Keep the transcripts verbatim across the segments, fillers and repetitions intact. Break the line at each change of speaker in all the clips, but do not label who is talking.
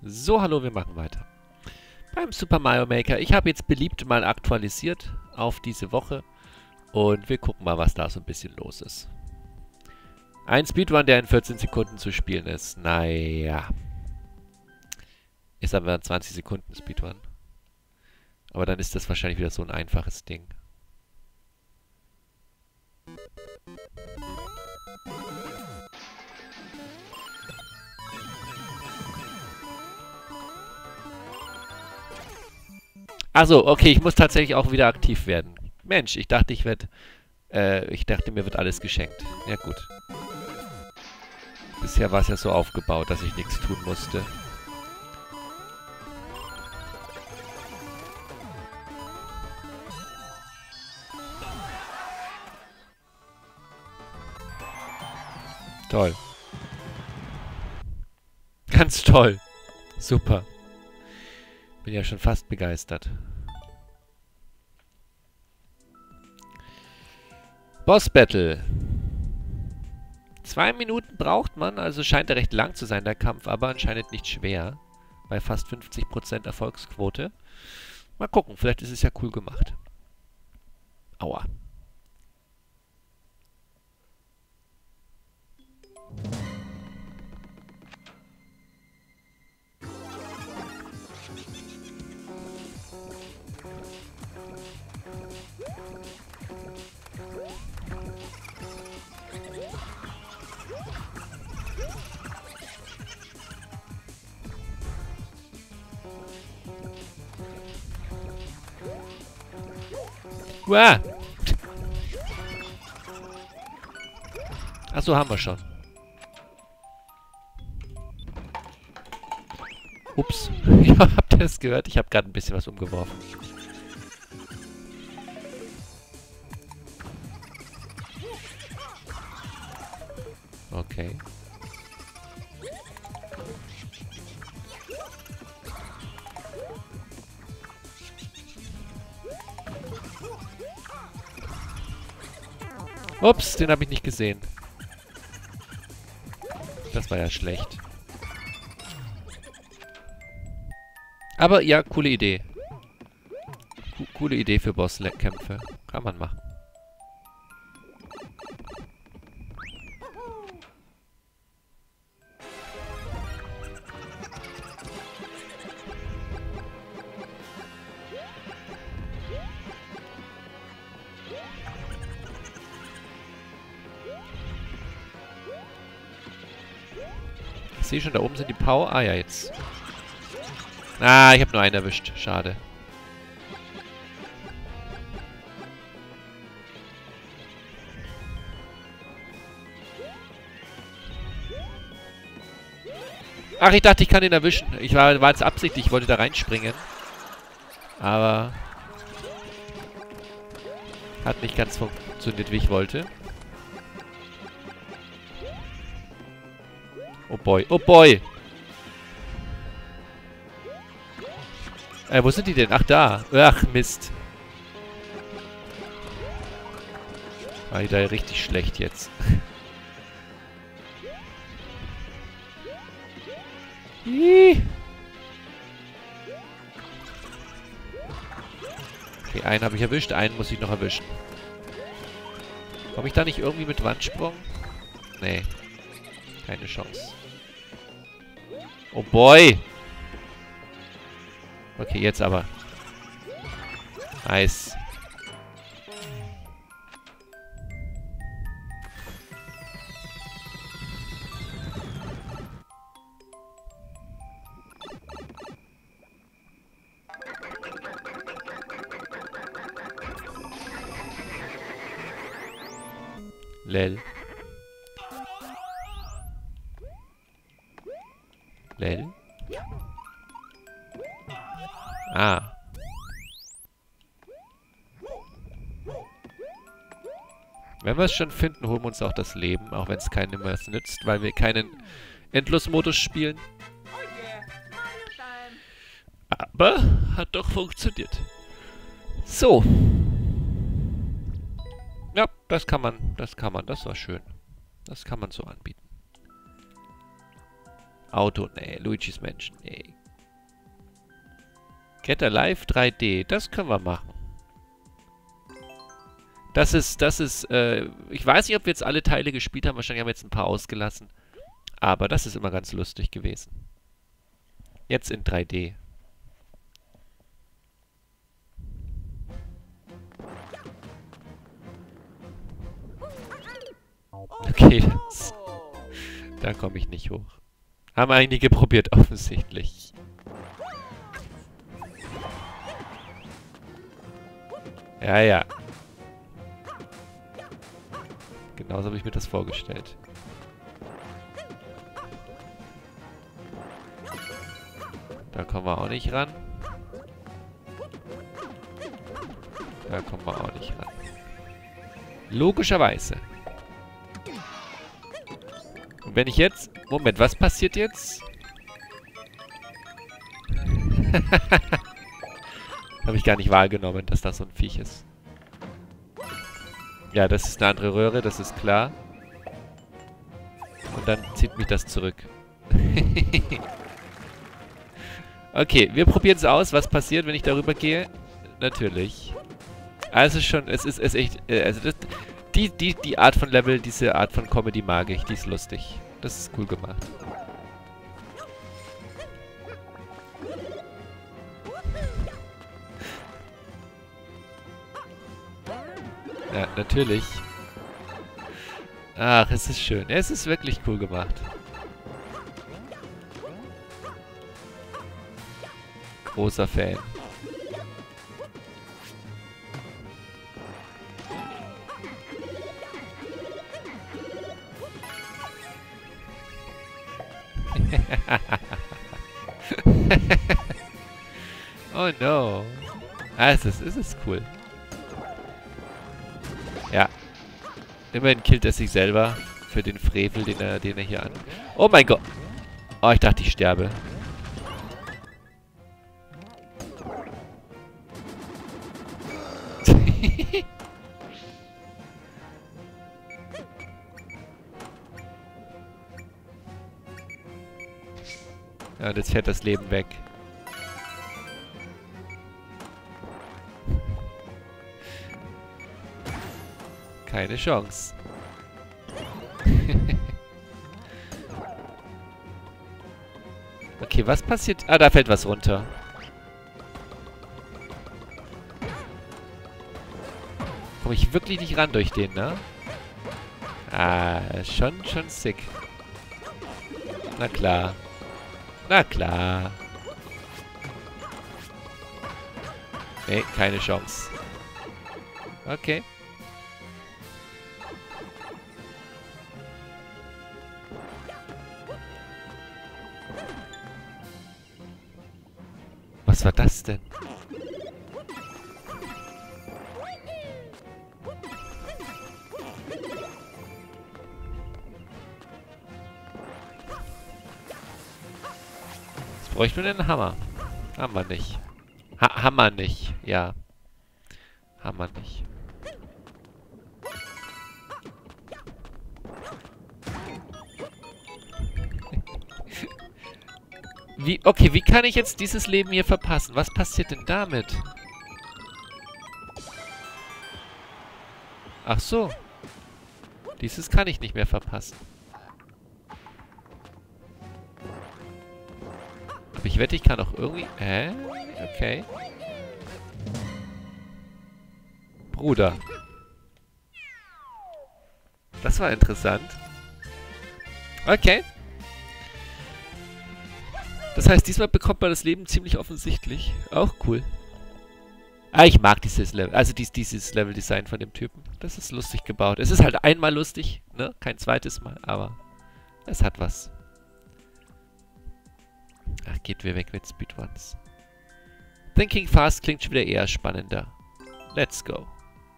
So, hallo, wir machen weiter. Beim Super Mario Maker. Ich habe jetzt beliebt mal aktualisiert auf diese Woche. Und wir gucken mal, was da so ein bisschen los ist. Ein Speedrun, der in vierzehn Sekunden zu spielen ist. Naja. Ist aber ein zwanzig Sekunden Speedrun. Aber dann ist das wahrscheinlich wieder so ein einfaches Ding. Achso, okay, ich muss tatsächlich auch wieder aktiv werden. Mensch, ich dachte, ich werde... Äh, ich dachte, mir wird alles geschenkt. Ja, gut. Bisher war es ja so aufgebaut, dass ich nichts tun musste. Toll. Ganz toll. Super. Bin ja schon fast begeistert. Boss Battle. Zwei Minuten braucht man, also scheint er recht lang zu sein, der Kampf, aber anscheinend nicht schwer. Bei fast fünfzig Prozent Erfolgsquote. Mal gucken, vielleicht ist es ja cool gemacht. Aua. Uah. Achso, haben wir schon. Ups. Ja, habt ihr das gehört? Ich habe gerade ein bisschen was umgeworfen. Okay. Ups, den habe ich nicht gesehen. Das war ja schlecht. Aber ja, coole Idee. Co coole Idee für Bosskämpfe. Kann man machen. Ich sehe schon, da oben sind die Power. Ah ja, jetzt. Ah, ich habe nur einen erwischt. Schade. Ach, ich dachte, ich kann ihn erwischen. Ich war, war jetzt absichtlich, ich wollte da reinspringen. Aber... hat nicht ganz funktioniert, wie ich wollte. Oh boy, oh boy! Äh, wo sind die denn? Ach, da. Ach, Mist. War die da richtig schlecht jetzt. Okay, einen habe ich erwischt, einen muss ich noch erwischen. Komme ich da nicht irgendwie mit Wandsprung? Nee. Keine Chance. Oh boy! Okay, jetzt aber. Nice. Lel. Lel. Ah. Wenn wir es schon finden, holen wir uns auch das Leben, auch wenn es keinem mehr nützt, weil wir keinen Endlosmodus spielen. Aber hat doch funktioniert. So. Ja, das kann man, das kann man, das war schön. Das kann man so anbieten. Auto, nee. Luigi's Mansion, nee. Get Alive drei D, das können wir machen. Das ist, das ist, äh, ich weiß nicht, ob wir jetzt alle Teile gespielt haben. Wahrscheinlich haben wir jetzt ein paar ausgelassen. Aber das ist immer ganz lustig gewesen. Jetzt in drei D. Okay, das, da komme ich nicht hoch. Haben einige probiert, offensichtlich. Ja, ja. Genauso habe ich mir das vorgestellt. Da kommen wir auch nicht ran. Da kommen wir auch nicht ran. Logischerweise. Und wenn ich jetzt... Moment, was passiert jetzt? Habe ich gar nicht wahrgenommen, dass das so ein Viech ist. Ja, das ist eine andere Röhre, das ist klar. Und dann zieht mich das zurück. Okay, wir probieren es aus. Was passiert, wenn ich darüber gehe? Natürlich. Also schon, es ist, es ist echt, äh, also das, die, die, die Art von Level, diese Art von Comedy mag ich. Die ist lustig. Das ist cool gemacht. Ja, natürlich. Ach, es ist schön. Es ist wirklich cool gemacht. Großer Fan. Oh no. Ah, es ist, es ist cool. Ja. Immerhin killt er sich selber für den Frevel, den er, den er hier an... Oh mein Gott. Oh, ich dachte, ich sterbe. Ja, und jetzt fährt das Leben weg. Keine Chance. Okay, was passiert? Ah, da fällt was runter. Komme ich wirklich nicht ran durch den, ne? Ah, schon, schon sick. Na klar. Na klar. Nee, keine Chance. Okay. Was war das denn? Jetzt bräuchten wir einen Hammer. Haben wir nicht. Ha Hammer nicht, ja. Hammer nicht. Wie, okay, wie kann ich jetzt dieses Leben hier verpassen? Was passiert denn damit? Ach so. Dieses kann ich nicht mehr verpassen. Aber ich wette, ich kann auch irgendwie... Hä? Okay. Bruder. Das war interessant. Okay. Das heißt, diesmal bekommt man das Leben ziemlich offensichtlich. Auch cool. Ah, ich mag dieses Level. Also dies, dieses Level-Design von dem Typen. Das ist lustig gebaut. Es ist halt einmal lustig, ne? Kein zweites Mal, aber es hat was. Ach, geht wir weg mit Speedruns. Thinking Fast klingt schon wieder eher spannender. Let's go.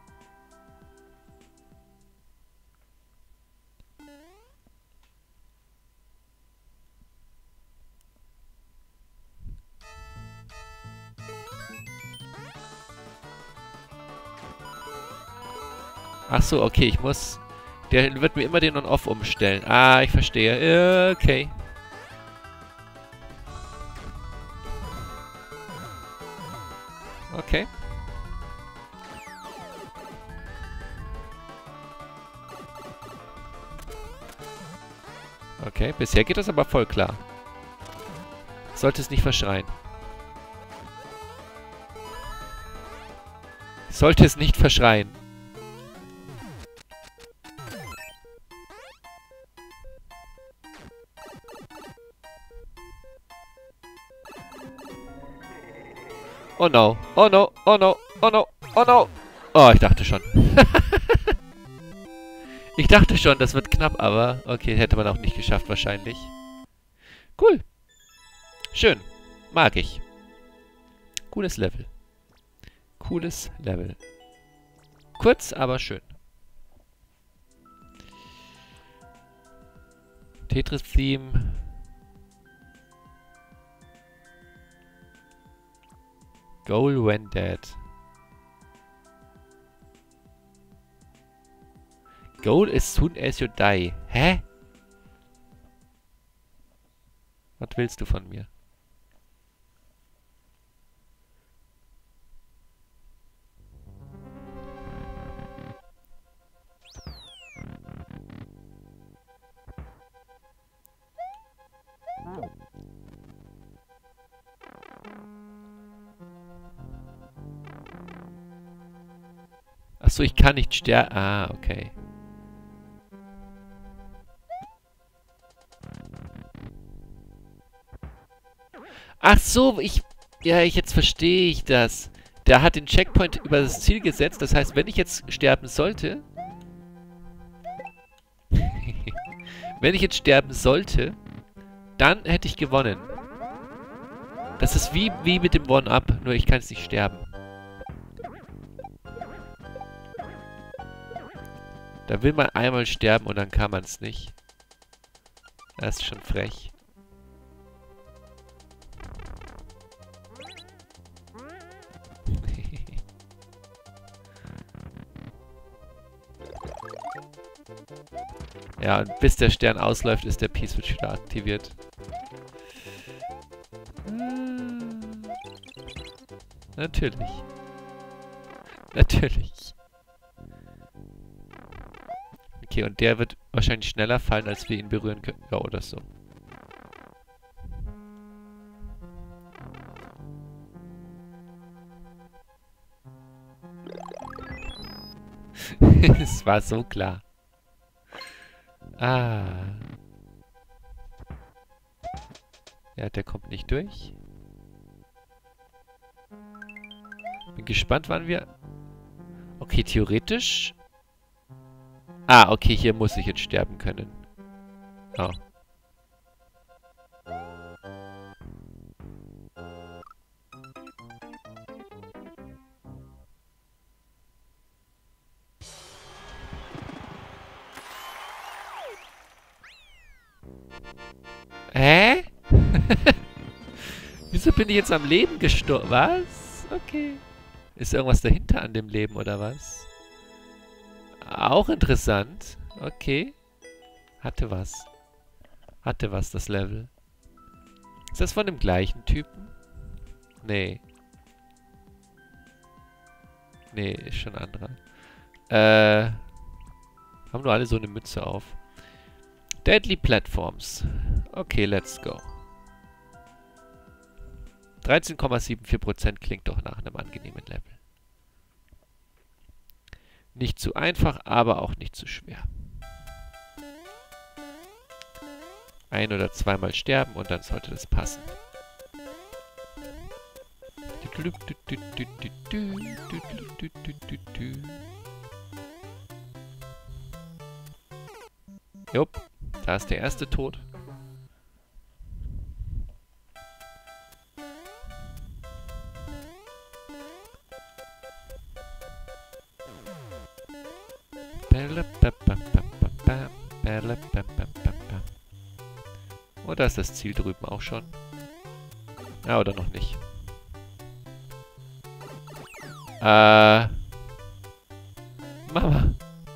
Ach so, okay, ich muss... Der wird mir immer den On-Off umstellen. Ah, ich verstehe. Okay. Okay. Okay, bisher geht das aber voll klar. Sollte es nicht verschreien. Sollte es nicht verschreien. Oh no, oh no, oh no, oh no, oh no. Oh, ich dachte schon. Ich dachte schon, das wird knapp, aber okay, hätte man auch nicht geschafft wahrscheinlich. Cool. Schön. Mag ich. Cooles Level. Cooles Level. Kurz, aber schön. Tetris-Theme. Goal when dead. Goal as soon as you die. Hä? Was willst du von mir? Achso, ich kann nicht sterben. Ah, okay. Ach so, ich... Ja, ich jetzt verstehe ich das. Der hat den Checkpoint über das Ziel gesetzt. Das heißt, wenn ich jetzt sterben sollte... wenn ich jetzt sterben sollte, dann hätte ich gewonnen. Das ist wie, wie mit dem One-Up, nur ich kann es nicht sterben. Da will man einmal sterben und dann kann man es nicht. Das ist schon frech. Ja, und bis der Stern ausläuft, ist der P-Switch wieder aktiviert. Hm. Natürlich. Natürlich. Okay, und der wird wahrscheinlich schneller fallen, als wir ihn berühren können. Ja, oder so. Es war so klar. Ah. Ja, der kommt nicht durch. Bin gespannt, wann wir... Okay, theoretisch... Ah, okay, hier muss ich jetzt sterben können. Oh. Hä? Wieso bin ich jetzt am Leben gestorben? Was? Okay. Ist irgendwas dahinter an dem Leben, oder was? Auch interessant. Okay. Hatte was. Hatte was, das Level. Ist das von dem gleichen Typen? Nee. Nee, ist schon ein anderer. Äh. Haben nur alle so eine Mütze auf. Deadly Platforms. Okay, let's go. dreizehn Komma vierundsiebzig Prozent klingt doch nach einem angenehmen Level. Nicht zu einfach, aber auch nicht zu schwer. Ein- oder zweimal sterben und dann sollte das passen. Jupp, da ist der erste tot. Und da ist das Ziel drüben auch schon. Ja, oder noch nicht. Äh. Mama.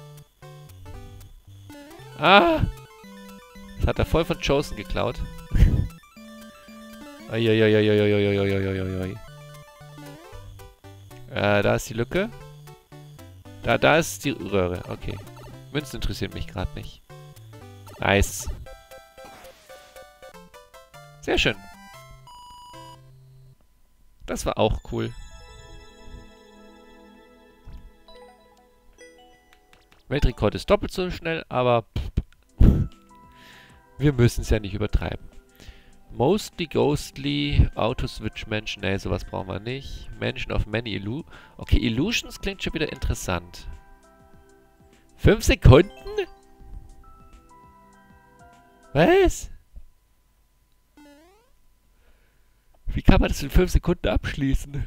Ah. Das hat er voll von Chosen geklaut. Uiuiuiuiuiuiuiuiuiui. Äh, da ist die Lücke. Da, da ist die Röhre. Okay. Münzen interessieren mich gerade nicht. Nice. Sehr schön. Das war auch cool. Weltrekord ist doppelt so schnell, aber pff, wir müssen es ja nicht übertreiben. Mostly Ghostly, Auto-Switch Mansion, ne, sowas brauchen wir nicht. Mansion of Many Illu... Okay, Illusions klingt schon wieder interessant. Fünf Sekunden? Was? Wie kann man das in fünf Sekunden abschließen?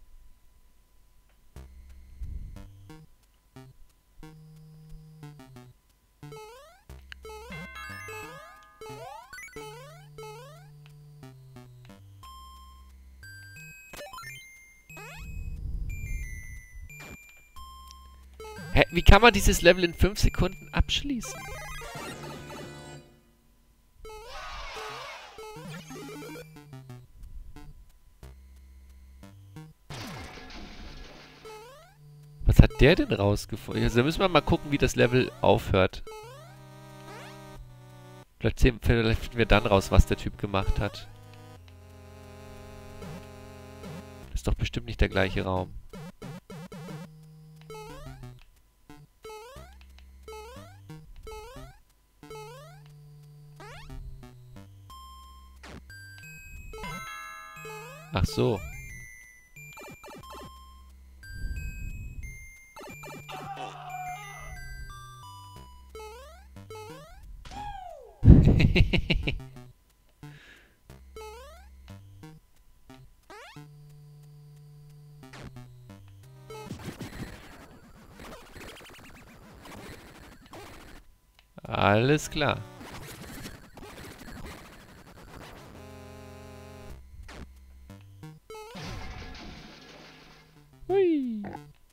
Hä, wie kann man dieses Level in fünf Sekunden abschließen? Was hat der denn rausgefunden? Also da müssen wir mal gucken, wie das Level aufhört. Vielleicht, sehen, vielleicht finden wir dann raus, was der Typ gemacht hat. Das ist doch bestimmt nicht der gleiche Raum. Ach so. Alles klar. Hui.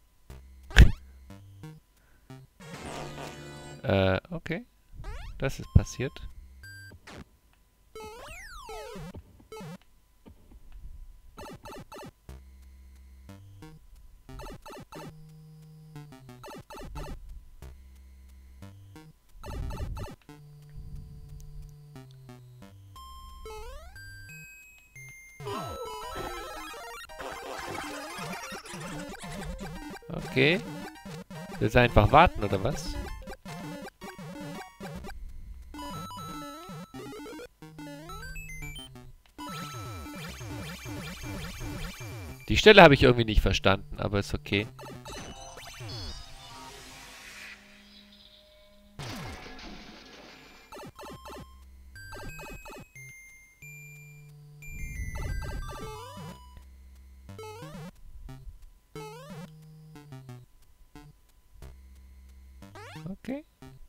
äh, okay. Das ist passiert. Okay. Willst du einfach warten, oder was? Die Stelle habe ich irgendwie nicht verstanden, aber ist okay. Okay.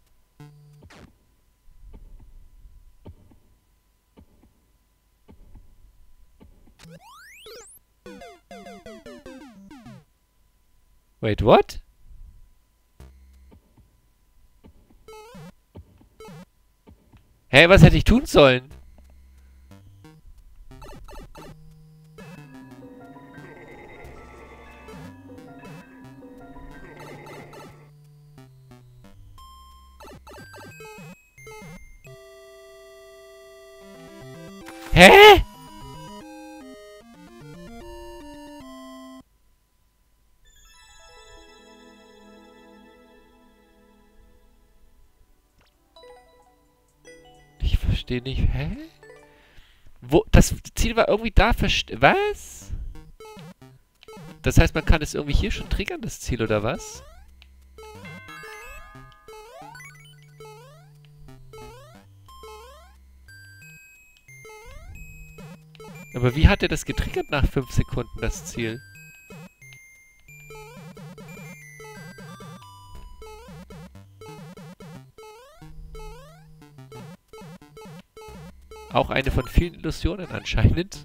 Wait, what? Hä, was hätte ich tun sollen? Hä? Ich verstehe nicht. Hä? Wo? Das Ziel war irgendwie da versteckt. Was? Das heißt, man kann es irgendwie hier schon triggern, das Ziel, oder was? Aber wie hat er das getriggert nach fünf Sekunden, das Ziel? Auch eine von vielen Illusionen anscheinend.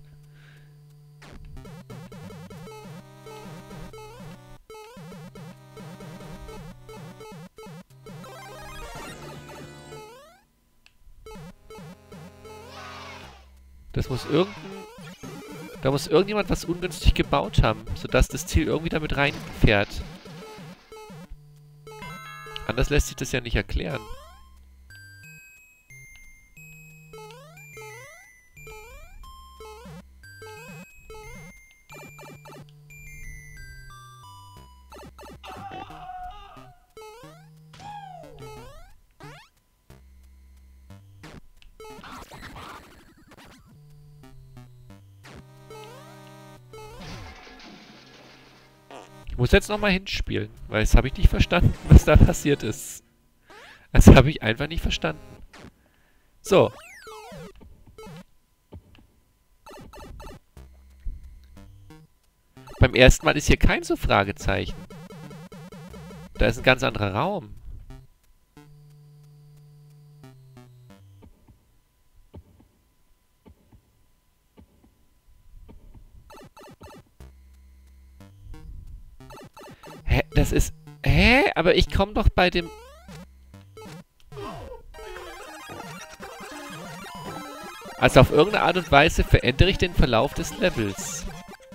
Das muss irgendein... Da muss irgendjemand was ungünstig gebaut haben, sodass das Ziel irgendwie damit reinfährt. Anders lässt sich das ja nicht erklären. Ich muss jetzt nochmal hinspielen, weil das habe ich nicht verstanden, was da passiert ist. Das habe ich einfach nicht verstanden. So. Beim ersten Mal ist hier kein so Fragezeichen. Da ist ein ganz anderer Raum. Hä? Das ist... Hä? Aber ich komme doch bei dem... Also auf irgendeine Art und Weise verändere ich den Verlauf des Levels.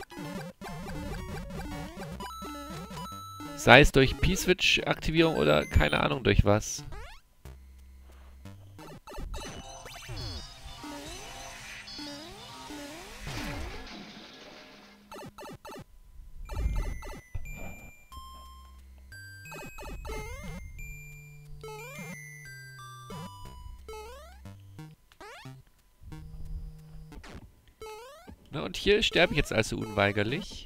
Sei es durch P-Switch-Aktivierung oder keine Ahnung durch was. Na, und hier sterbe ich jetzt also unweigerlich.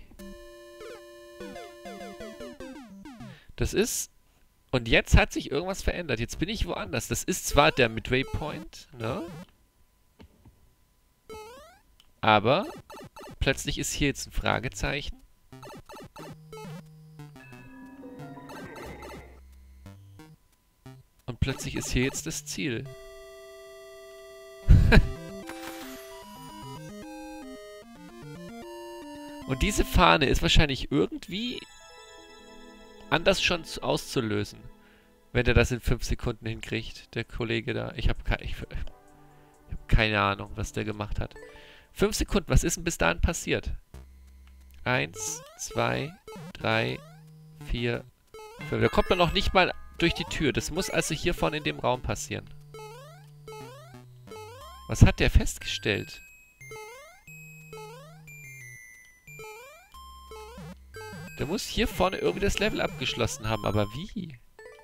Das ist... Und jetzt hat sich irgendwas verändert. Jetzt bin ich woanders. Das ist zwar der Midway Point, ne? Aber plötzlich ist hier jetzt ein Fragezeichen. Und plötzlich ist hier jetzt das Ziel. Und diese Fahne ist wahrscheinlich irgendwie anders schon auszulösen. Wenn der das in fünf Sekunden hinkriegt, der Kollege da. Ich habe ke ich, ich hab keine Ahnung, was der gemacht hat. fünf Sekunden, was ist denn bis dahin passiert? Eins, zwei, drei, vier, fünf. Da kommt man noch nicht mal durch die Tür. Das muss also hier vorne in dem Raum passieren. Was hat der festgestellt? Der muss hier vorne irgendwie das Level abgeschlossen haben, aber wie?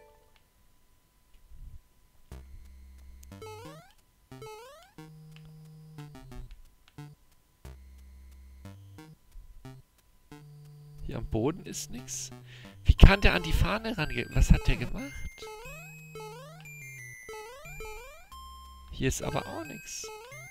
Hier am Boden ist nichts. Wie kann der an die Fahne rangehen? Was hat der gemacht? Hier ist aber auch nichts.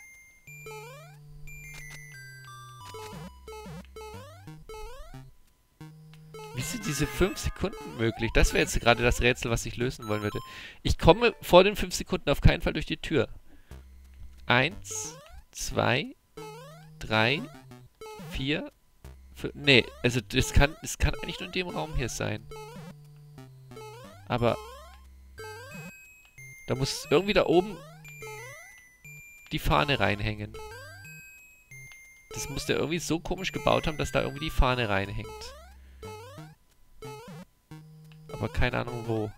Wie sind diese fünf Sekunden möglich? Das wäre jetzt gerade das Rätsel, was ich lösen wollen würde. Ich komme vor den fünf Sekunden auf keinen Fall durch die Tür. Eins, zwei, drei, vier, fünf. Nee, also das kann, das kann eigentlich nur in dem Raum hier sein. Aber da muss irgendwie da oben die Fahne reinhängen. Das muss der irgendwie so komisch gebaut haben, dass da irgendwie die Fahne reinhängt. Aber keine Ahnung wo.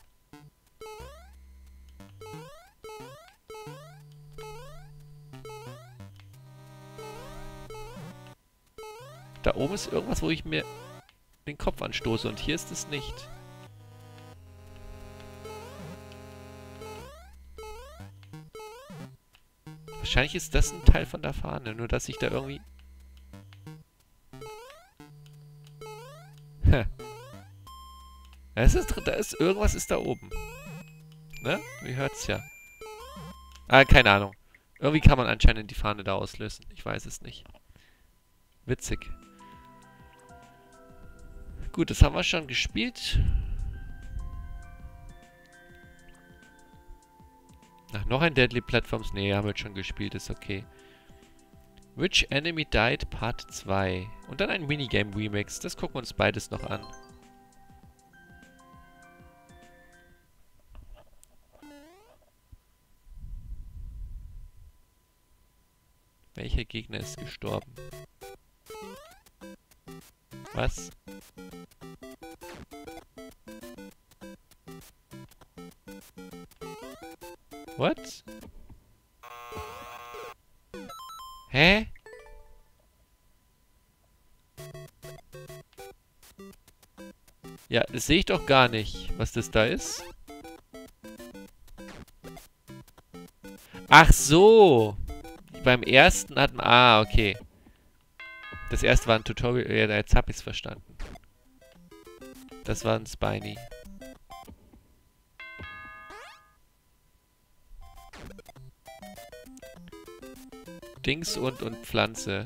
Da oben ist irgendwas, wo ich mir den Kopf anstoße und hier ist es nicht. Wahrscheinlich ist das ein Teil von der Fahne, nur dass ich da irgendwie... Hä. Es ist, da ist, irgendwas ist da oben. Ne? Ihr hört's ja. Ah, keine Ahnung. Irgendwie kann man anscheinend die Fahne da auslösen. Ich weiß es nicht. Witzig. Gut, das haben wir schon gespielt. Ach, noch ein Deadly Platforms? Nee, haben wir jetzt schon gespielt, ist okay. Which Enemy Died Part zwei. Und dann ein Minigame Remix. Das gucken wir uns beides noch an. Welcher Gegner ist gestorben? Was? What? Hä? Ja, das sehe ich doch gar nicht, was das da ist. Ach so. Beim ersten hatten... Ah, okay. Das erste war ein Tutorial. Ja, jetzt hab ich's verstanden. Das war ein Spiny. Dings und, und Pflanze.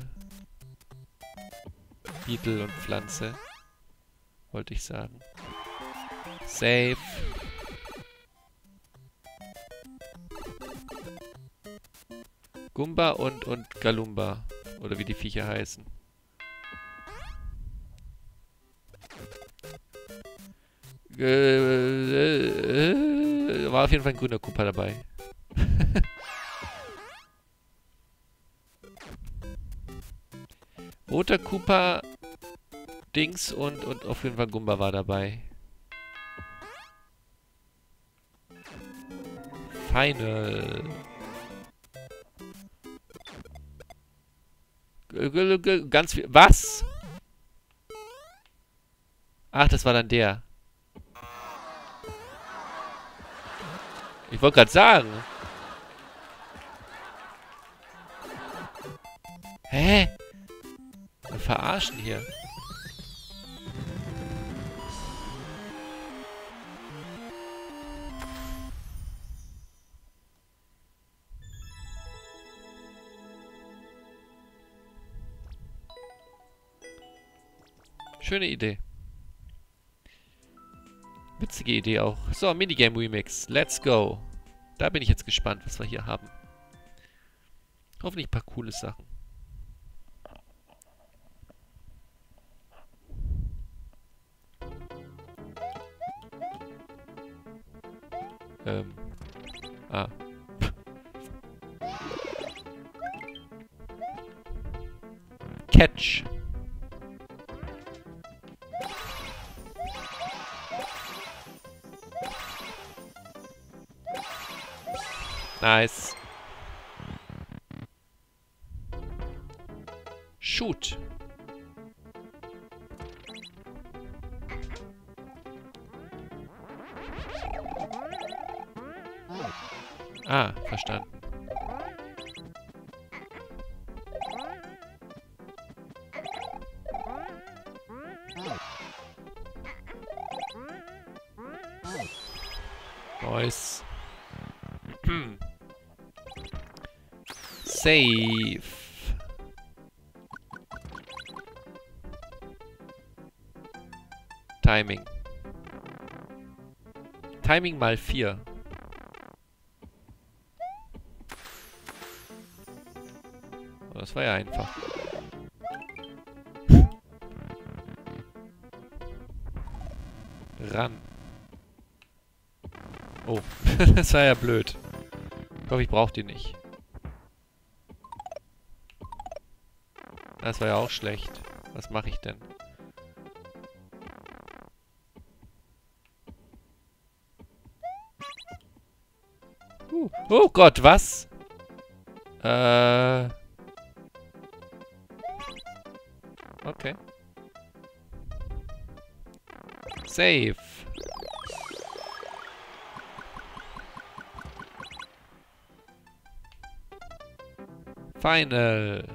Beetle und Pflanze. Wollte ich sagen. Save. Gumba und, und Galumba. Oder wie die Viecher heißen. Äh, äh, war auf jeden Fall ein grüner Koopa dabei. Roter Koopa, Dings und, und auf jeden Fall Gumba war dabei. Final. Ganz viel. Was? Ach, das war dann der. Ich wollte gerade sagen. Hä? Wir verarschen hier. Schöne Idee. Witzige Idee auch. So, Minigame Remix. Let's go. Da bin ich jetzt gespannt, was wir hier haben. Hoffentlich ein paar coole Sachen. Ähm. Ah. Catch. Nice. Shoot. Ah, verstanden. Nice. Save. Timing. Timing mal vier. Das war ja einfach. Ran. Oh, das war ja blöd. Ich hoffe, ich brauche die nicht. Das war ja auch schlecht. Was mache ich denn? Uh, oh Gott, was? Äh... Okay. Save. Final.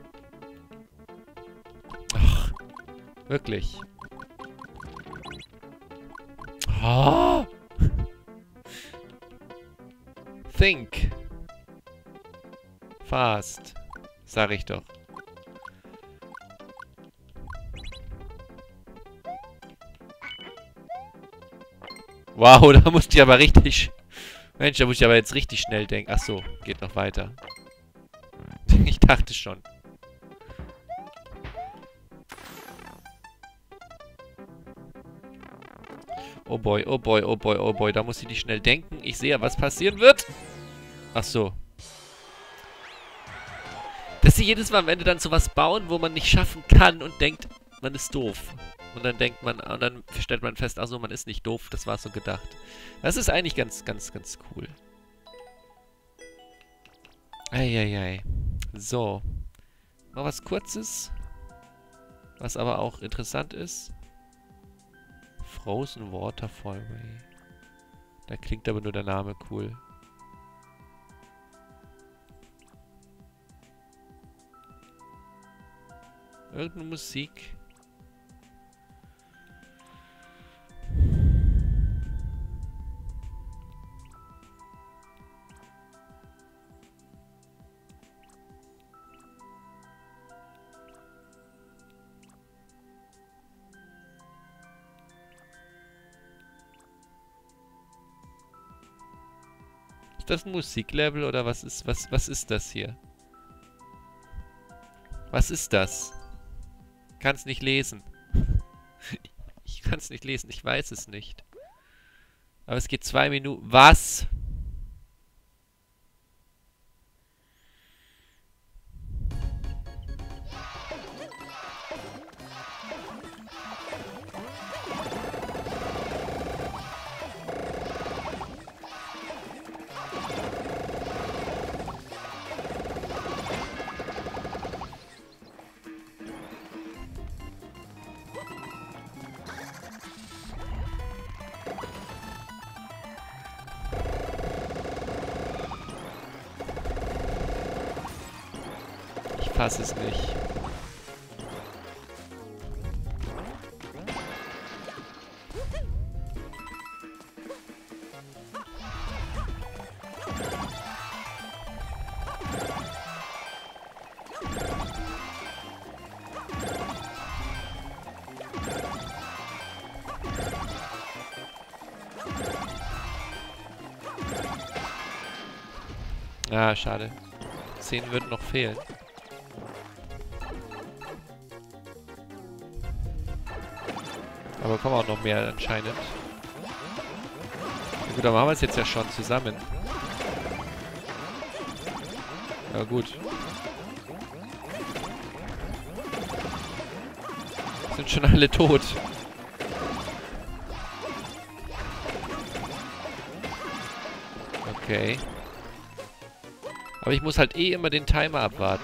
Ach, wirklich. Oh. Think. Fast. Sag ich doch. Wow, da musste ich aber richtig... Mensch, da muss ich aber jetzt richtig schnell denken. Ach so, geht noch weiter. Ich dachte schon. Oh boy, oh boy, oh boy, oh boy. Da muss ich nicht schnell denken. Ich sehe ja, was passieren wird. Ach so. Dass sie jedes Mal am Ende dann sowas bauen, wo man nicht schaffen kann und denkt, man ist doof. Und dann denkt man, und dann stellt man fest, ach so, man ist nicht doof, das war so gedacht. Das ist eigentlich ganz, ganz, ganz cool. Eieiei. So. Noch was Kurzes. Was aber auch interessant ist. Frozen Waterfallway. Da klingt aber nur der Name cool. Irgendeine Musik. Ist das ein Musiklevel oder was ist, was, was ist das hier? Was ist das? Kann es nicht lesen. Ich kann es nicht lesen, ich weiß es nicht. Aber es geht zwei Minuten. Was? Ich fasse es nicht. Ah, schade. Zehn würden noch fehlen. Aber kommen auch noch mehr anscheinend. Ja, gut, dann machen wir es jetzt ja schon zusammen. Ja gut. Sind schon alle tot. Okay. Aber ich muss halt eh immer den Timer abwarten.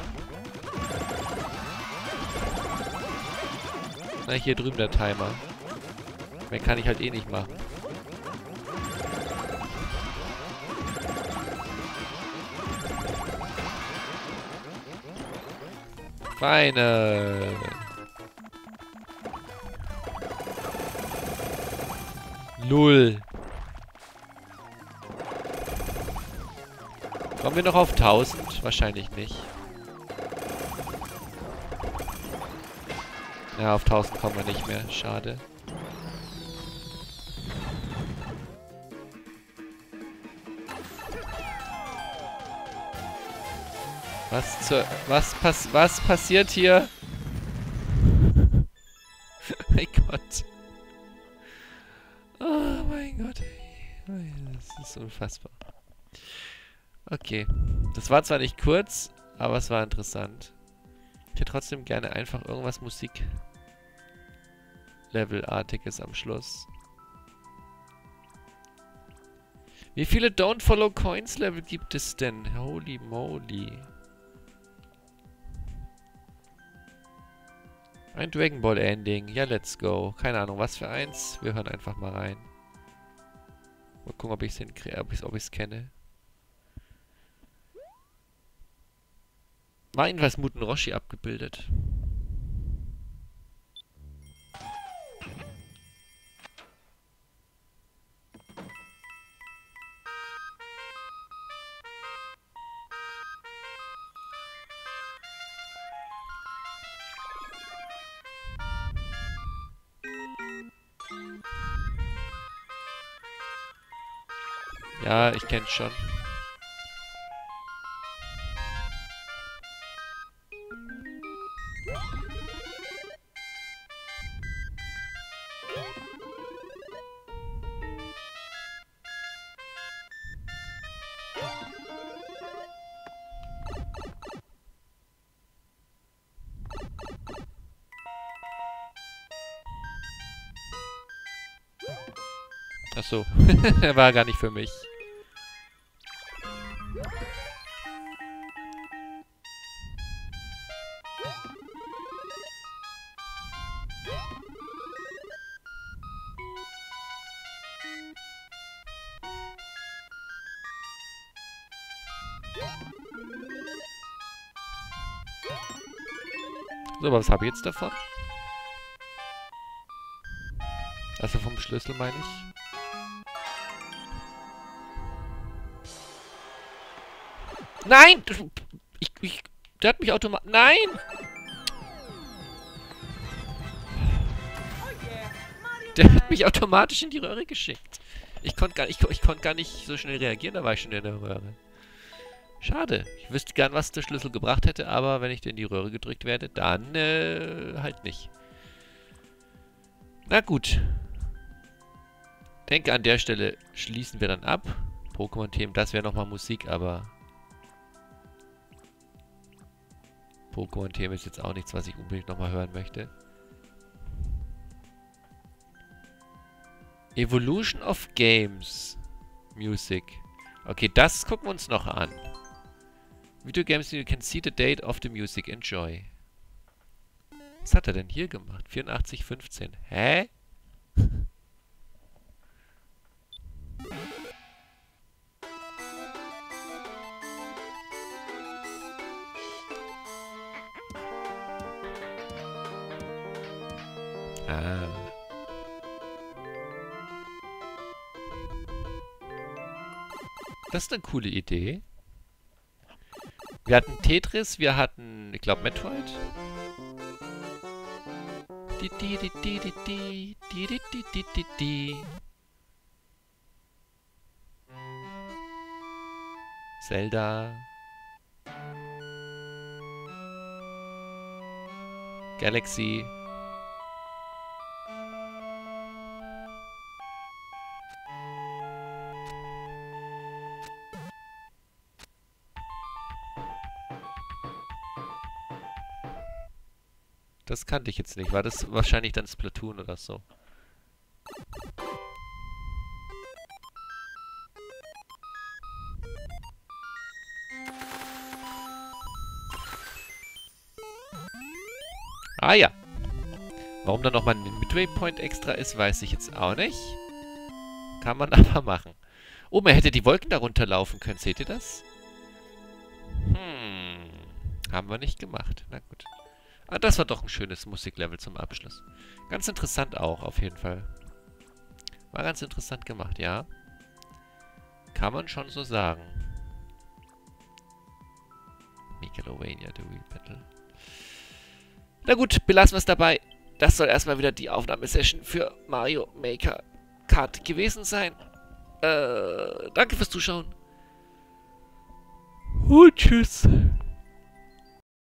Na, hier drüben der Timer. Mehr kann ich halt eh nicht machen. Final. Null. Kommen wir noch auf tausend? Wahrscheinlich nicht. Ja, auf tausend kommen wir nicht mehr. Schade. Was zur... Was, pass, was passiert hier? Mein Gott. Oh mein Gott. Das ist unfassbar. Okay. Das war zwar nicht kurz, aber es war interessant. Ich hätte trotzdem gerne einfach irgendwas Musik-Level-artiges am Schluss. Wie viele Don't Follow Coins Level gibt es denn? Holy moly. Ein Dragon Ball Ending. Ja, let's go. Keine Ahnung, was für eins. Wir hören einfach mal rein. Mal gucken, ob ich es hinkriege, ob ich es ob ich's kenne. War jedenfalls Muten Roshi abgebildet. Ja, ich kenn's schon. Achso. Der war gar nicht für mich. So, was habe ich jetzt davon? Also vom Schlüssel meine ich. Nein! Ich, ich, der hat mich automatisch... Nein! Der hat mich automatisch in die Röhre geschickt. Ich konnte gar, ich, ich konnt gar nicht so schnell reagieren, da war ich schon in der Röhre. Schade. Ich wüsste gern, was der Schlüssel gebracht hätte, aber wenn ich in die Röhre gedrückt werde, dann äh, halt nicht. Na gut. Denke, an der Stelle schließen wir dann ab. Pokémon-Themen, das wäre nochmal Musik, aber... Pokémon-Themen ist jetzt auch nichts, was ich unbedingt nochmal hören möchte. Evolution of Games. Music. Okay, das gucken wir uns noch an. Video games, you can see the date of the music. Enjoy. Was hat er denn hier gemacht? vierundachtzig fünfzehn. Hä? Ah. Das ist eine coole Idee. Wir hatten Tetris, wir hatten, ich glaube, Metroid. Di, di, di, di, di, di, di, di, di, di, di, di. Zelda. Galaxy. Das kannte ich jetzt nicht. War das wahrscheinlich dann Splatoon oder so? Ah ja. Warum da nochmal ein Midway Point extra ist, weiß ich jetzt auch nicht. Kann man aber machen. Oh, man hätte die Wolken darunter laufen können. Seht ihr das? Hm. Haben wir nicht gemacht. Na gut. Ah, das war doch ein schönes Musiklevel zum Abschluss. Ganz interessant auch, auf jeden Fall. War ganz interessant gemacht, ja. Kann man schon so sagen. Megalovania, The Real Battle. Na gut, belassen wir es dabei. Das soll erstmal wieder die Aufnahmesession für Mario Maker Kart gewesen sein. Äh, danke fürs Zuschauen. Und tschüss.